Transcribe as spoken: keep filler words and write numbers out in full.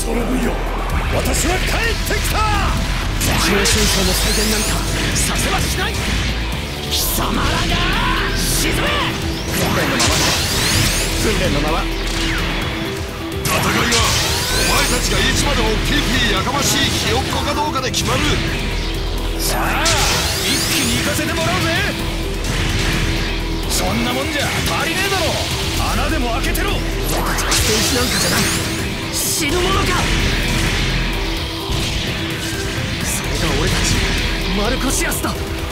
ソロブよ、私は帰ってきた。地上戦争の再現なんかさせはしない。貴様らが沈め。訓練のままだ。訓練のまま。 戦いはお前たちがいつまでもピーピーやかましいひよっこかどうかで決まる。 さあ一気に行かせてもらうぜ。そんなもんじゃ足りねえだろ。穴でも開けてろ。俺たちは捨て石なんかじゃない。死ぬものか。それが俺たちマルコシアスだ。